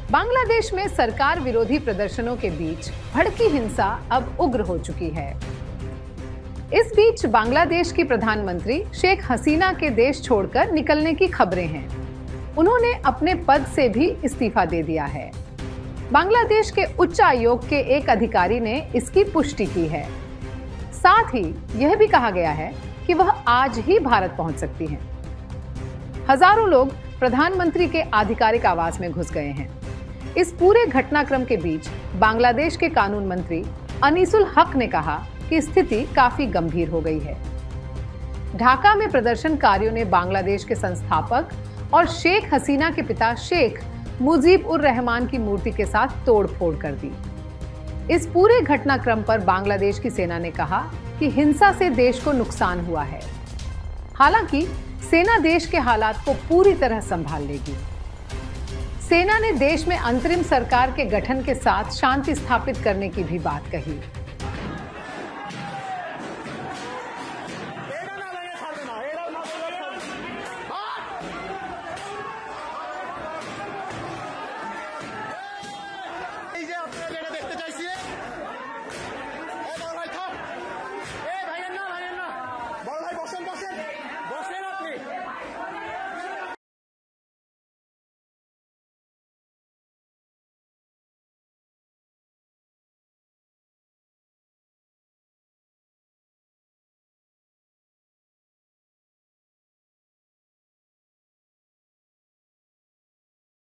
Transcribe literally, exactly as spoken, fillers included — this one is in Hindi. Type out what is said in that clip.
बांग्लादेश में सरकार विरोधी प्रदर्शनों के बीच भड़की हिंसा अब उग्र हो चुकी है। इस बीच बांग्लादेश की प्रधानमंत्री शेख हसीना के देश छोड़कर निकलने की खबरें हैं। उन्होंने अपने पद से भी इस्तीफा दे दिया है। बांग्लादेश के उच्च आयोग के एक अधिकारी ने इसकी पुष्टि की है। साथ ही यह भी कहा गया है कि वह आज ही भारत पहुंच सकती हैं। हजारों लोग प्रधानमंत्री के आधिकारिक आवास में घुस गए हैं। इस पूरे घटनाक्रम के बीच बांग्लादेश के कानून मंत्री अनीसुल हक ने कहा कि स्थिति काफी गंभीर हो गई है। ढाका में प्रदर्शनकारियों ने बांग्लादेश के संस्थापक और शेख हसीना के पिता शेख मुजीब उर रहमान की मूर्ति के साथ तोड़फोड़ कर दी। इस पूरे घटनाक्रम पर बांग्लादेश की सेना ने कहा कि हिंसा से देश को नुकसान हुआ है। हालांकि सेना देश के हालात को पूरी तरह संभाल लेगी। सेना ने देश में अंतरिम सरकार के गठन के साथ शांति स्थापित करने की भी बात कही।